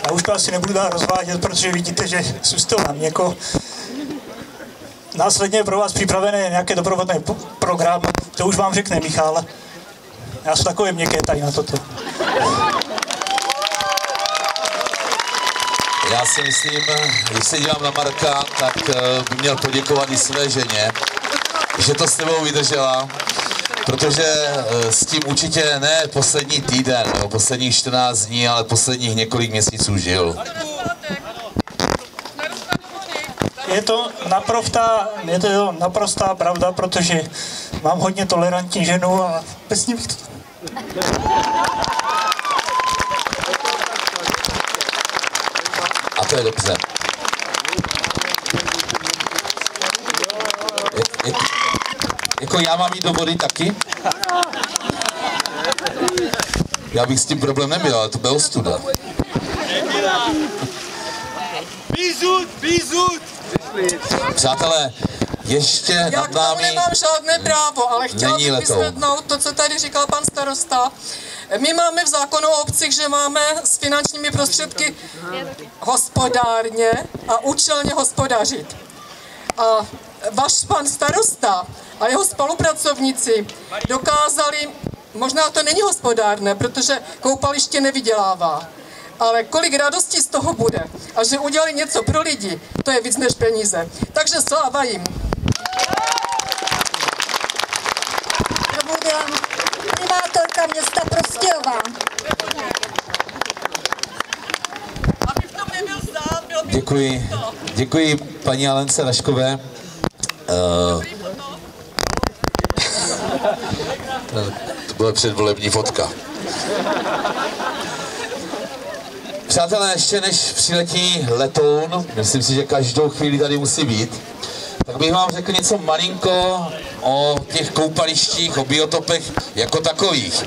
A už to asi nebudu dál rozvádět, protože vidíte, že zůstal na měko. Následně je pro vás připravené nějaké doprovodné program, to už vám řekne Michal. Já jsem takové měkké tady na toto. Já si myslím, když se dívám na Marka, tak by měl poděkovat i své ženě, že to s tebou vydržela, protože s tím určitě ne poslední týden, nebo posledních 14 dní, ale posledních několik měsíců žil. Je to naprostá pravda, protože mám hodně tolerantní ženu a bez ní bych to... A to je dobře. Jako já mám jít do vody taky? Já bych s tím problém neměl, ale to byla ostuda. Výzud! Přátelé, ještě nad námi nemám žádné právo, ale chtěla bych vysvětnout to, co tady říkal pan starosta. My máme v zákonu o obcích, že máme s finančními prostředky hospodárně a účelně hospodařit. A váš pan starosta a jeho spolupracovníci dokázali, možná to není hospodárné, protože koupaliště nevydělává, ale kolik radosti z toho bude a že udělali něco pro lidi, to je víc než peníze. Takže sláva jim. Promluvila primátorka města Prostějova. Děkuji paní Alence Raškové. To byla předvolební fotka. Přátelé, ještě než přiletí letoun, myslím si, že každou chvíli tady musí být, tak bych vám řekl něco malinko o těch koupalištích, o biotopech jako takových.